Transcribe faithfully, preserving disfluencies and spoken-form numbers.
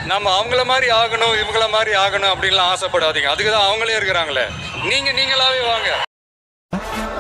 நம்ம அவங்கள மாதிரி ஆகணும் இவங்கள மாதிரி ஆகணும் அப்படின்லாம் ஆசைப்படாதீங்க. அதுக்கு தான் அவங்களே இருக்கிறாங்களே. நீங்கள் நீங்களாவே வாங்க.